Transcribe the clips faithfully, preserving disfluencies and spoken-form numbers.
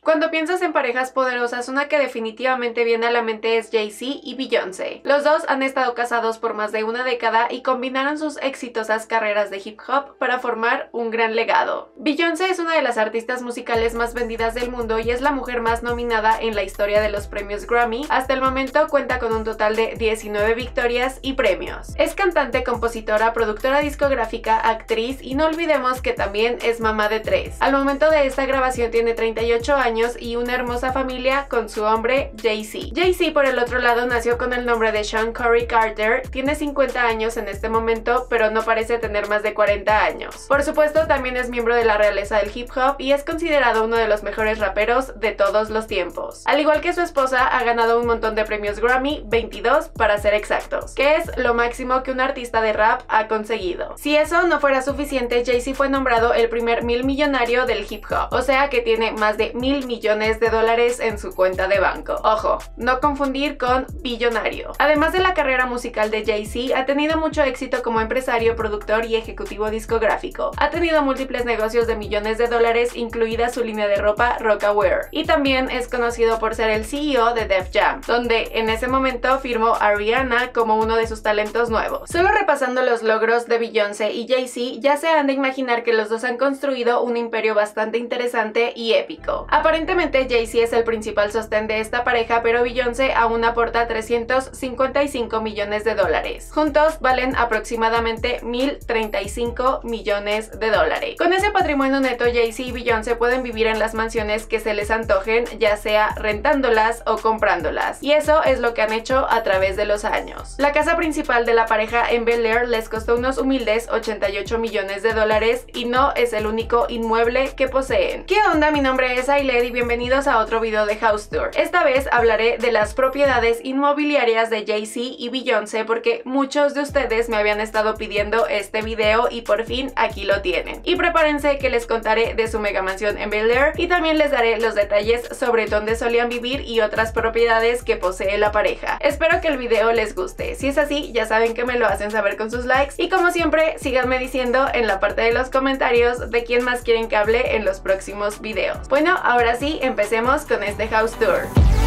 Cuando piensas en parejas poderosas, una que definitivamente viene a la mente es Jay-Z y Beyoncé. Los dos han estado casados por más de una década y combinaron sus exitosas carreras de hip hop para formar un gran legado. Beyoncé es una de las artistas musicales más vendidas del mundo y es la mujer más nominada en la historia de los premios Grammy. Hasta el momento cuenta con un total de diecinueve victorias y premios. Es cantante, compositora, productora discográfica, actriz y no olvidemos que también es mamá de tres. Al momento de esta grabación tiene treinta y ocho años y una hermosa familia con su hombre Jay-Z. Jay-Z, por el otro lado, nació con el nombre de Sean Corey Carter, tiene cincuenta años en este momento, pero no parece tener más de cuarenta años. Por supuesto, también es miembro de la realeza del hip hop y es considerado uno de los mejores raperos de todos los tiempos. Al igual que su esposa, ha ganado un montón de premios Grammy, veintidós para ser exactos, que es lo máximo que un artista de rap ha conseguido. Si eso no fuera suficiente, Jay-Z fue nombrado el primer mil millonario del hip hop, o sea que tiene más de mil millones de dólares en su cuenta de banco. Ojo, no confundir con billonario. Además de la carrera musical de Jay-Z, ha tenido mucho éxito como empresario, productor y ejecutivo discográfico. Ha tenido múltiples negocios de millones de dólares, incluida su línea de ropa Rocawear. Y también es conocido por ser el C E O de Def Jam, donde en ese momento firmó a Rihanna como uno de sus talentos nuevos. Solo repasando los logros de Beyoncé y Jay-Z, ya se han de imaginar que los dos han construido un imperio bastante interesante y épico. Aparentemente Jay-Z es el principal sostén de esta pareja, pero Beyoncé aún aporta trescientos cincuenta y cinco millones de dólares. Juntos valen aproximadamente mil treinta y cinco millones de dólares. Con ese patrimonio neto, Jay-Z y Beyoncé pueden vivir en las mansiones que se les antojen, ya sea rentándolas o comprándolas. Y eso es lo que han hecho a través de los años. La casa principal de la pareja en Bel Air les costó unos humildes ochenta y ocho millones de dólares y no es el único inmueble que poseen. ¿Qué onda? Mi nombre es Ailed y bienvenidos a otro video de House Tour. Esta vez hablaré de las propiedades inmobiliarias de Jay-Z y Beyoncé porque muchos de ustedes me habían estado pidiendo este video y por fin aquí lo tienen. Y prepárense que les contaré de su mega mansión en Bel Air y también les daré los detalles sobre dónde solían vivir y otras propiedades que posee la pareja. Espero que el video les guste. Si es así, ya saben que me lo hacen saber con sus likes y como siempre, síganme diciendo en la parte de los comentarios de quién más quieren que hable en los próximos videos. Bueno, ahora sí, empecemos con este House Tour.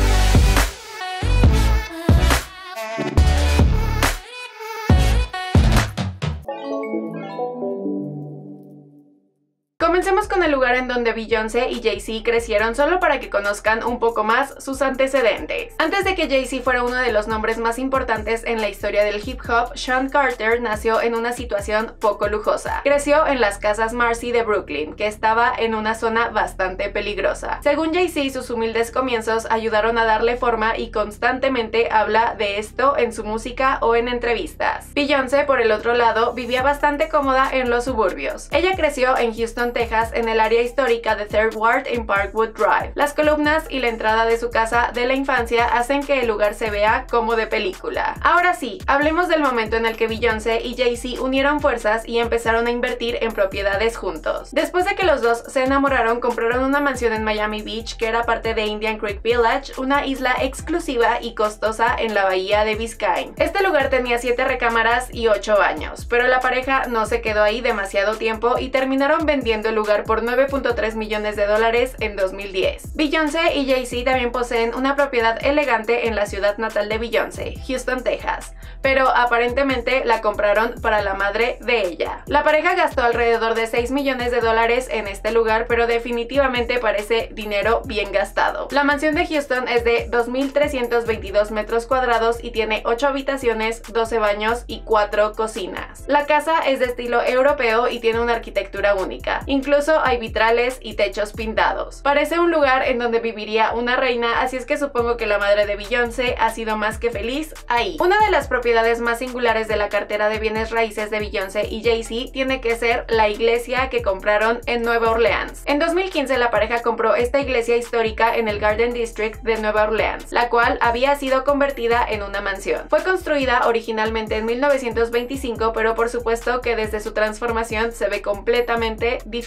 Comencemos con el lugar en donde Beyoncé y Jay-Z crecieron solo para que conozcan un poco más sus antecedentes. Antes de que Jay-Z fuera uno de los nombres más importantes en la historia del hip hop, Sean Carter nació en una situación poco lujosa. Creció en las casas Marcy de Brooklyn, que estaba en una zona bastante peligrosa. Según Jay-Z, sus humildes comienzos ayudaron a darle forma y constantemente habla de esto en su música o en entrevistas. Beyoncé, por el otro lado, vivía bastante cómoda en los suburbios. Ella creció en Houston, Texas, en el área histórica de Third Ward en Parkwood Drive. Las columnas y la entrada de su casa de la infancia hacen que el lugar se vea como de película. Ahora sí, hablemos del momento en el que Beyoncé y Jay-Z unieron fuerzas y empezaron a invertir en propiedades juntos. Después de que los dos se enamoraron, compraron una mansión en Miami Beach que era parte de Indian Creek Village, una isla exclusiva y costosa en la bahía de Biscayne. Este lugar tenía siete recámaras y ocho baños, pero la pareja no se quedó ahí demasiado tiempo y terminaron vendiendo el lugar por nueve punto tres millones de dólares en dos mil diez. Beyoncé y Jay-Z también poseen una propiedad elegante en la ciudad natal de Beyoncé, Houston, Texas, pero aparentemente la compraron para la madre de ella. La pareja gastó alrededor de seis millones de dólares en este lugar, pero definitivamente parece dinero bien gastado. La mansión de Houston es de dos mil trescientos veintidós metros cuadrados y tiene ocho habitaciones, doce baños y cuatro cocinas. La casa es de estilo europeo y tiene una arquitectura única. Incluso hay vitrales y techos pintados. Parece un lugar en donde viviría una reina, así es que supongo que la madre de Beyoncé ha sido más que feliz ahí. Una de las propiedades más singulares de la cartera de bienes raíces de Beyoncé y Jay-Z tiene que ser la iglesia que compraron en Nueva Orleans. En dos mil quince la pareja compró esta iglesia histórica en el Garden District de Nueva Orleans, la cual había sido convertida en una mansión. Fue construida originalmente en mil novecientos veinticinco, pero por supuesto que desde su transformación se ve completamente diferente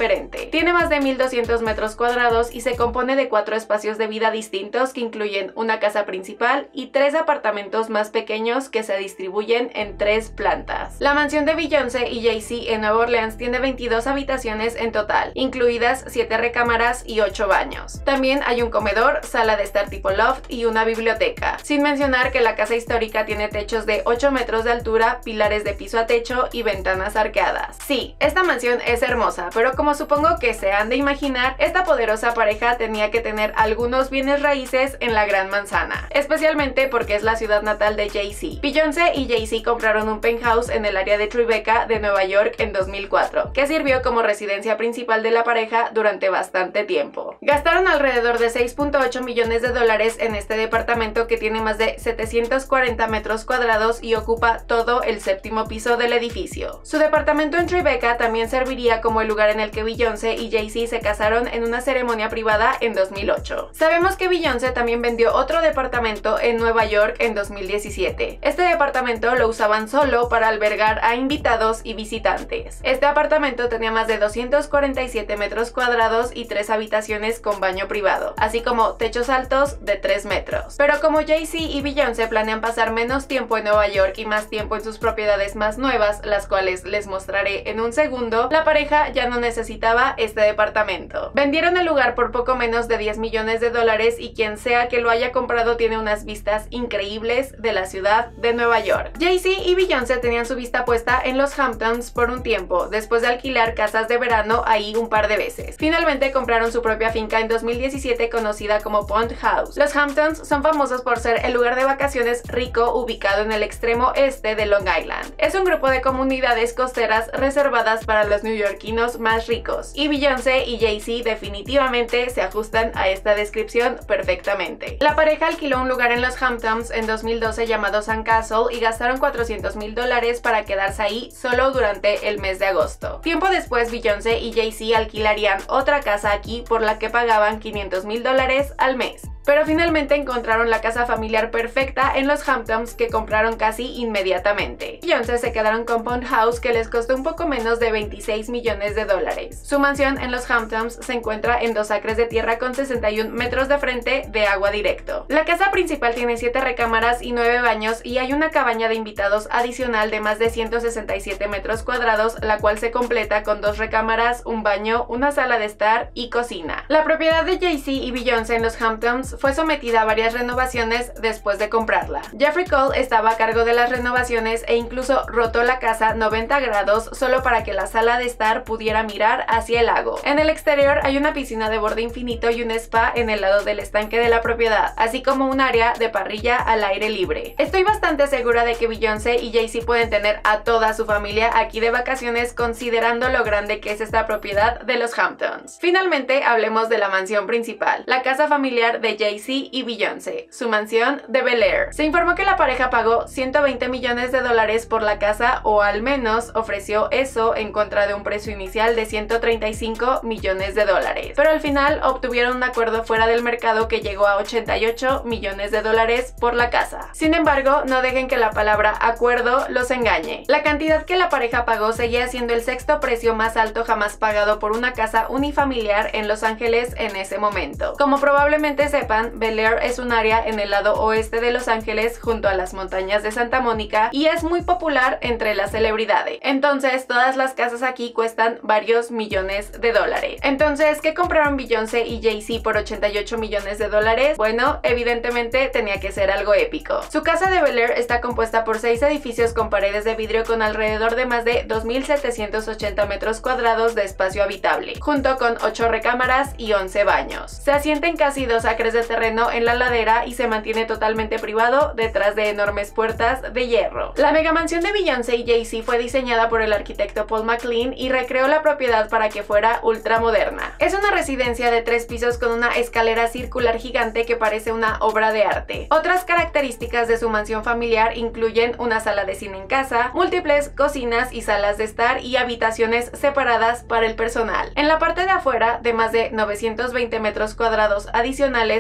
diferente. Tiene más de mil doscientos metros cuadrados y se compone de cuatro espacios de vida distintos que incluyen una casa principal y tres apartamentos más pequeños que se distribuyen en tres plantas. La mansión de Beyoncé y Jay-Z en Nueva Orleans tiene veintidós habitaciones en total, incluidas siete recámaras y ocho baños. También hay un comedor, sala de estar tipo loft y una biblioteca. Sin mencionar que la casa histórica tiene techos de ocho metros de altura, pilares de piso a techo y ventanas arqueadas. Sí, esta mansión es hermosa, pero como supongo que se han de imaginar, esta poderosa pareja tenía que tener algunos bienes raíces en la Gran Manzana, especialmente porque es la ciudad natal de Jay-Z. Beyoncé y Jay-Z compraron un penthouse en el área de Tribeca de Nueva York en dos mil cuatro, que sirvió como residencia principal de la pareja durante bastante tiempo. Gastaron alrededor de seis punto ocho millones de dólares en este departamento que tiene más de setecientos cuarenta metros cuadrados y ocupa todo el séptimo piso del edificio. Su departamento en Tribeca también serviría como el lugar en el que Beyoncé y Jay-Z se casaron en una ceremonia privada en dos mil ocho. Sabemos que Beyoncé también vendió otro departamento en Nueva York en dos mil diecisiete. Este departamento lo usaban solo para albergar a invitados y visitantes. Este apartamento tenía más de doscientos cuarenta y siete metros cuadrados y tres habitaciones con baño privado, así como techos altos de tres metros. Pero como Jay-Z y Beyoncé planean pasar menos tiempo en Nueva York y más tiempo en sus propiedades más nuevas, las cuales les mostraré en un segundo, la pareja ya no necesitaba este departamento. Vendieron el lugar por poco menos de diez millones de dólares y quien sea que lo haya comprado tiene unas vistas increíbles de la ciudad de Nueva York. Jay-Z y Beyoncé tenían su vista puesta en los Hamptons por un tiempo, después de alquilar casas de verano ahí un par de veces. Finalmente compraron su propia finca en dos mil diecisiete conocida como Pond House. Los Hamptons son famosos por ser el lugar de vacaciones rico ubicado en el extremo este de Long Island. Es un grupo de comunidades costeras reservadas para los neoyorquinos más ricos, y Beyoncé y Jay-Z definitivamente se ajustan a esta descripción perfectamente. La pareja alquiló un lugar en los Hamptons en dos mil doce llamado Sun Castle y gastaron cuatrocientos mil dólares para quedarse ahí solo durante el mes de agosto. Tiempo después, Beyoncé y Jay-Z alquilarían otra casa aquí por la que pagaban quinientos mil dólares al mes. Pero finalmente encontraron la casa familiar perfecta en los Hamptons que compraron casi inmediatamente. Beyoncé se quedaron con Pond House, que les costó un poco menos de veintiséis millones de dólares. Su mansión en los Hamptons se encuentra en dos acres de tierra con sesenta y un metros de frente de agua directo. La casa principal tiene siete recámaras y nueve baños y hay una cabaña de invitados adicional de más de ciento sesenta y siete metros cuadrados, la cual se completa con dos recámaras, un baño, una sala de estar y cocina. La propiedad de Jay-Z y Beyoncé en los Hamptons fue sometida a varias renovaciones después de comprarla. Jeffrey Cole estaba a cargo de las renovaciones e incluso rotó la casa noventa grados solo para que la sala de estar pudiera mirar hacia el lago. En el exterior hay una piscina de borde infinito y un spa en el lado del estanque de la propiedad, así como un área de parrilla al aire libre. Estoy bastante segura de que Beyoncé y Jay-Z pueden tener a toda su familia aquí de vacaciones, considerando lo grande que es esta propiedad de los Hamptons. Finalmente hablemos de la mansión principal, la casa familiar de Jay-Z y Beyoncé, su mansión de Bel Air. Se informó que la pareja pagó ciento veinte millones de dólares por la casa, o al menos ofreció eso en contra de un precio inicial de ciento treinta y cinco millones de dólares. Pero al final obtuvieron un acuerdo fuera del mercado que llegó a ochenta y ocho millones de dólares por la casa. Sin embargo, no dejen que la palabra acuerdo los engañe. La cantidad que la pareja pagó seguía siendo el sexto precio más alto jamás pagado por una casa unifamiliar en Los Ángeles en ese momento. Como probablemente sepan, Bel Air es un área en el lado oeste de Los Ángeles junto a las montañas de Santa Mónica y es muy popular entre las celebridades. Entonces todas las casas aquí cuestan varios millones de dólares. Entonces, ¿qué compraron Beyoncé y Jay-Z por ochenta y ocho millones de dólares? Bueno, evidentemente tenía que ser algo épico. Su casa de Bel Air está compuesta por seis edificios con paredes de vidrio con alrededor de más de dos mil setecientos ochenta metros cuadrados de espacio habitable, junto con ocho recámaras y once baños. Se asienta en casi dos acres de terreno en la ladera y se mantiene totalmente privado detrás de enormes puertas de hierro. La mega mansión de Beyoncé y Jay-Z fue diseñada por el arquitecto Paul McLean y recreó la propiedad para que fuera ultra moderna. Es una residencia de tres pisos con una escalera circular gigante que parece una obra de arte. Otras características de su mansión familiar incluyen una sala de cine en casa, múltiples cocinas y salas de estar y habitaciones separadas para el personal. En la parte de afuera, de más de novecientos veinte metros cuadrados adicionales,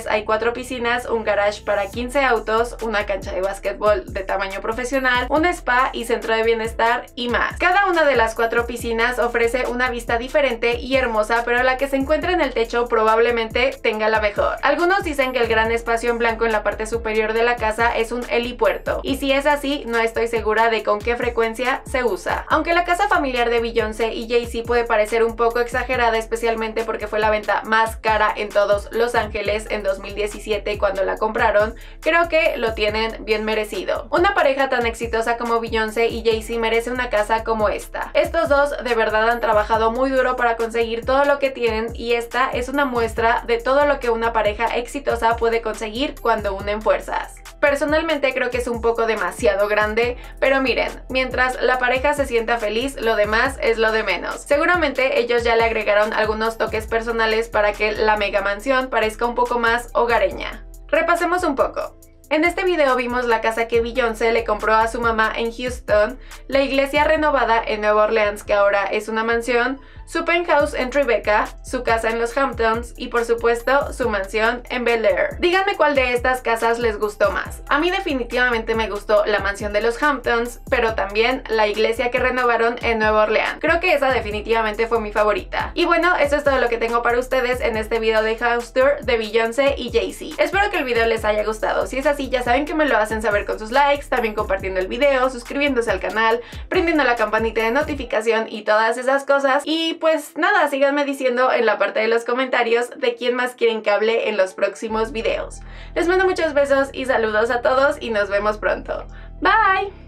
hay cuatro piscinas, un garage para quince autos, una cancha de básquetbol de tamaño profesional, un spa y centro de bienestar y más. Cada una de las cuatro piscinas ofrece una vista diferente y hermosa, pero la que se encuentra en el techo probablemente tenga la mejor. Algunos dicen que el gran espacio en blanco en la parte superior de la casa es un helipuerto, y si es así, no estoy segura de con qué frecuencia se usa. Aunque la casa familiar de Beyoncé y Jay-Z puede parecer un poco exagerada, especialmente porque fue la venta más cara en todos Los Ángeles en dos mil diecisiete cuando la compraron, creo que lo tienen bien merecido. Una pareja tan exitosa como Beyoncé y Jay-Z merece una casa como esta. Estos dos de verdad han trabajado muy duro para conseguir todo lo que tienen, y esta es una muestra de todo lo que una pareja exitosa puede conseguir cuando unen fuerzas. Personalmente creo que es un poco demasiado grande, pero miren, mientras la pareja se sienta feliz, lo demás es lo de menos. Seguramente ellos ya le agregaron algunos toques personales para que la mega mansión parezca un poco más hogareña. Repasemos un poco. En este video vimos la casa que Beyoncé le compró a su mamá en Houston, la iglesia renovada en Nueva Orleans que ahora es una mansión, su penthouse en Tribeca, su casa en los Hamptons y por supuesto su mansión en Bel Air. Díganme cuál de estas casas les gustó más. A mí definitivamente me gustó la mansión de los Hamptons, pero también la iglesia que renovaron en Nueva Orleans. Creo que esa definitivamente fue mi favorita. Y bueno, eso es todo lo que tengo para ustedes en este video de House Tour de Beyoncé y Jay-Z. Espero que el video les haya gustado. Si es así, ya saben que me lo hacen saber con sus likes, también compartiendo el video, suscribiéndose al canal, prendiendo la campanita de notificación y todas esas cosas. Y pues nada, síganme diciendo en la parte de los comentarios de quién más quieren que hable en los próximos videos. Les mando muchos besos y saludos a todos y nos vemos pronto. Bye.